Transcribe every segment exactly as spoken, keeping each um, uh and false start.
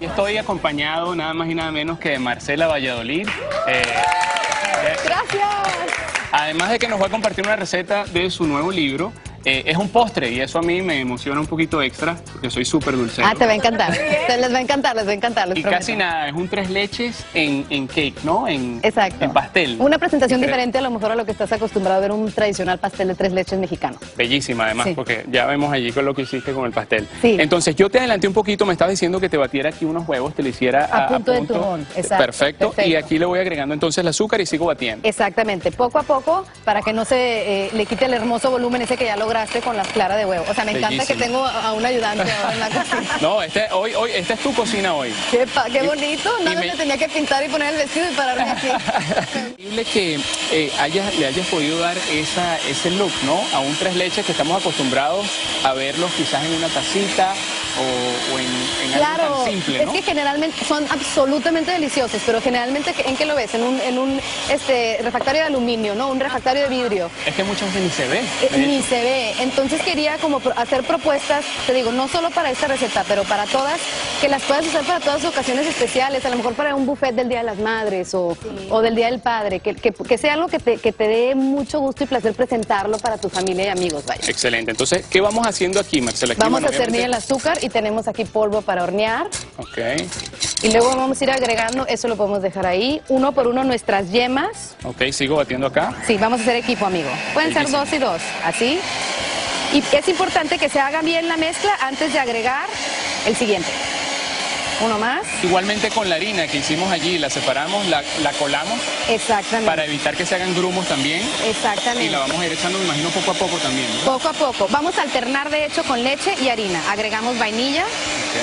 Y estoy acompañado nada más y nada menos que de Marcela Valladolid. Eh, Gracias. Además de que nos va a compartir una receta de su nuevo libro. Eh, es un postre y eso a mí me emociona un poquito extra porque soy súper dulcero. Ah, te va a encantar. Te les va a encantar, les va a encantar. Les y prometo. casi nada, es un tres leches en, en cake, ¿no? En, Exacto. en pastel. Una presentación Tre- diferente a lo mejor a lo que estás acostumbrado a ver un tradicional pastel de tres leches mexicano. Bellísima además, Sí. porque ya vemos allí con lo que hiciste con el pastel. Sí. Entonces yo te adelanté un poquito, me estabas diciendo que te batiera aquí unos huevos, te lo hiciera a, A punto de turrón, exacto, Perfecto. perfecto. Y aquí le voy agregando entonces el azúcar y sigo batiendo. Exactamente, poco a poco para que no se eh, le quite el hermoso volumen ese que ya lograste con las claras de huevo. O sea, me encanta Bellísimo. que tengo a un ayudante ahora en la cocina. No, este, hoy, hoy, esta es tu cocina hoy. Qué, pa- qué Y- bonito, y nada más me- me tenía que pintar y poner el vestido y pararme aquí. Increíble que eh, hayas- le hayas podido dar esa, ese look, ¿no? A un tres leches que estamos acostumbrados a verlos quizás en una tacita o, o en, en algo Claro, tan simple, es ¿no? que generalmente son absolutamente deliciosos, pero generalmente ¿en qué lo ves? En un, en un este, refractario de aluminio, ¿no? Un refractario de vidrio. Es que muchas veces ni se ve. Eh, de Ni hecho. se ve. Entonces quería como pro- hacer propuestas, te digo, no solo para esta receta, pero para todas, que las puedas usar para todas ocasiones especiales, a lo mejor para un buffet del Día de las Madres o, o del Día del Padre, que, que- que sea algo que te, que te dé mucho gusto y placer presentarlo para tu familia y amigos, vaya. Excelente. Entonces, ¿qué vamos haciendo aquí, Marcela? Aquí, Vamos bueno, a cernir el obviamente- azúcar y tenemos aquí polvo para hornear. Ok. Y luego vamos a ir agregando, eso lo podemos dejar ahí, uno por uno nuestras yemas. Ok, sigo batiendo acá. Sí, vamos a hacer equipo, amigo. Pueden ser Bellísimo. dos y dos, así. Y es importante que se haga bien la mezcla antes de agregar el siguiente. Uno más. Igualmente con la harina que hicimos allí, la separamos, la, la colamos Exactamente. para evitar que se hagan grumos también. Exactamente. Y la vamos a ir echando, me imagino, poco a poco también, ¿no? Poco a poco. Vamos a alternar, de hecho, con leche y harina. Agregamos vainilla. Ok.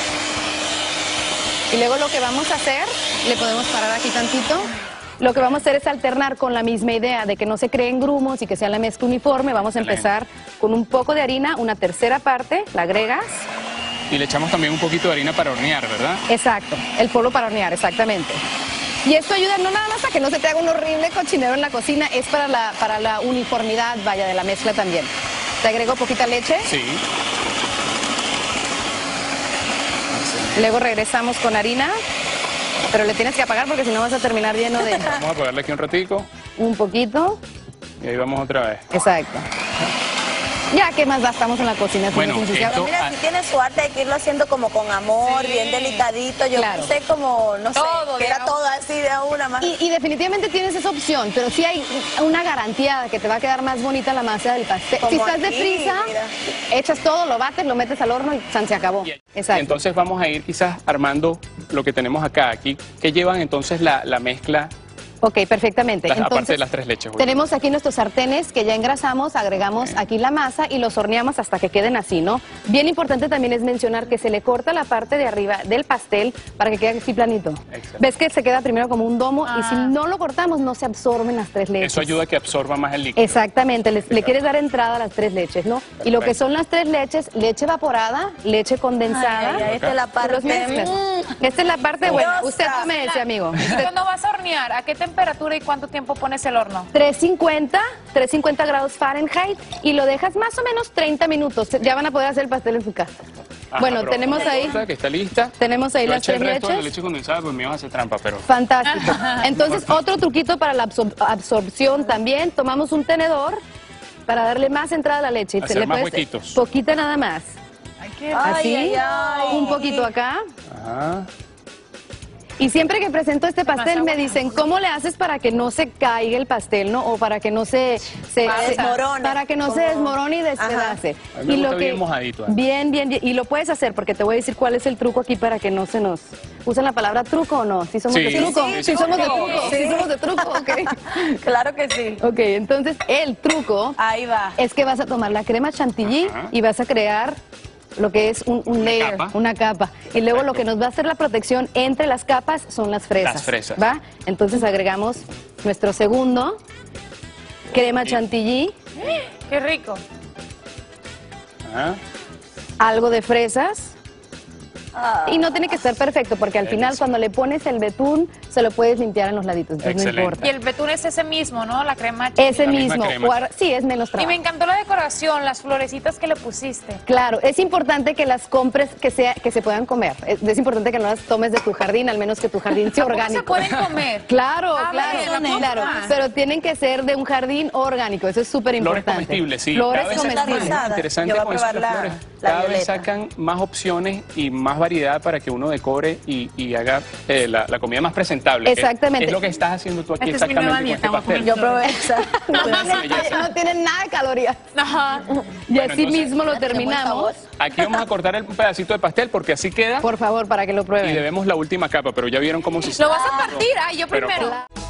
Y luego lo que vamos a hacer, le podemos parar aquí tantito. Lo que vamos a hacer es alternar con la misma idea de que no se creen grumos y que sea la mezcla uniforme. Vamos a Excelente. empezar con un poco de harina, una tercera parte, la agregas. Y le echamos también un poquito de harina para hornear, ¿verdad? Exacto, el polvo para hornear, exactamente. Y esto ayuda no nada más a que no se te haga un horrible cochinero en la cocina, es para la, para la uniformidad, vaya, de la mezcla también. Te agrego poquita leche, Sí. luego regresamos con harina, pero le tienes que apagar porque si no vas a terminar lleno de Vamos a ponerle aquí un ratico un poquito. y ahí vamos otra vez. Exacto. Ya, ¿qué más da? Estamos en la cocina. sin Bueno, ensuciar. esto- Mira, si tienes su arte hay que irlo haciendo como con amor, bien delicadito. Yo Claro. pensé como, no sé, Todo que de era a- todo así de a una más. Y, y definitivamente tienes esa opción, pero sí hay una garantía de que te va a quedar más bonita la masa del pastel. Como Si estás aquí, deprisa, mira. echas todo, lo bates, lo metes al horno y san, se acabó. Y Exacto. entonces vamos a ir quizás armando lo que tenemos acá, aquí, que llevan entonces la, la mezcla, Ok, perfectamente. las- aparte Entonces, de las tres leches. obviamente. tenemos aquí nuestros sartenes que ya engrasamos, agregamos Ok. aquí la masa y los horneamos hasta que queden así, ¿no? Bien importante también es mencionar que se le corta la parte de arriba del pastel para que quede así planito. Excelente. ¿Ves que se queda primero como un domo? Y si Ah. no lo cortamos, no se absorben las tres leches. Eso ayuda a que absorba más el líquido. Exactamente, le, le quieres dar entrada a las tres leches, ¿no? Y lo que Perfecto. son las tres leches, leche evaporada, leche condensada. Ay, ay, ay, esta es la tú los parte. mezclas. mm, Esta es la parte buena. Dios Usted santo. tómese, amigo. Usted- Cuando vas a hornear, ¿a qué temperatura y cuánto tiempo pones el horno? trescientos cincuenta, trescientos cincuenta grados Fahrenheit y lo dejas más o menos treinta minutos. Ya van a poder hacer el pastel en su casa. Ajá, bueno, pero tenemos una ahí, cosa que está lista. tenemos ahí Yo las eché tres el resto de la leches. leche condensada, pues me iba a hacer trampa, pero... Fantástico. Entonces, otro truquito para la absor- absorción también. Tomamos un tenedor para darle más entrada a la leche. Y Hacer le más puedes- huequitos. Poquita nada más. Ay, Así, ay, ay. un poquito acá. Ajá. Y siempre que presento este pastel me dicen, ¿cómo le haces para que no se caiga el pastel, no? O para que no se... se- Para se- desmorone. Para que no se Como- desmorone y despedace. A mí me Y gusta bien mojadito, ¿eh? Bien, bien, bien. Y lo puedes hacer porque te voy a decir cuál es el truco aquí para que no se nos... ¿Usan la palabra truco o no? ¿Sí somos Sí, de truco? sí, Sí, sí, somos de sí. truco. Sí, somos de truco, ok. Claro que sí. Ok, entonces el truco Ahí va. es que vas a tomar la crema chantilly Ajá. y vas a crear lo que es un, un Una layer, capa. una capa. Y luego Perfecto. lo que nos va a hacer la protección entre las capas son las fresas. Las fresas. ¿Va? Entonces agregamos nuestro segundo, crema Y- chantilly, Qué rico. Ajá. algo de fresas Ah. Y no tiene que ser perfecto, porque al final cuando le pones el betún, se lo puedes limpiar en los laditos, entonces Excelente. no importa. Y el betún es ese mismo, ¿no? La crema. Ese La misma mismo, crema. guarda- sí, es menos Y trabajo. me encantó la decoración, las florecitas que le pusiste. Claro, es importante que las compres que sea que se puedan comer. Es, es importante que no las tomes de tu jardín, al menos que tu jardín sea ¿Cómo orgánico. se pueden comer? Claro, Ah, claro, bueno, la claro. compra. Pero tienen que ser de un jardín orgánico, eso es súper Flores importante. comestibles, sí. Flores Cada vez sacan comestibles. cosas interesantes Yo voy a con eso de probar las la- flores. la Cada vez violeta. sacan más opciones y más variedad para que uno decore y, y haga eh, la, la comida más presentable. que Exactamente. Es lo que estás haciendo tú aquí Esta es mi nueva exactamente con este dieta, voy a pastel. comer Yo probé esa. No, Belleza. no tienen nada de calorías. Ajá. Y Bueno, así entonces- mismo lo Tiene buen terminamos. sabor. Aquí vamos a cortar el pedacito de pastel porque así queda Por favor, para que lo y prueben. debemos la última capa, pero ya vieron cómo se Lo vas a partir, ay, yo Pero- primero.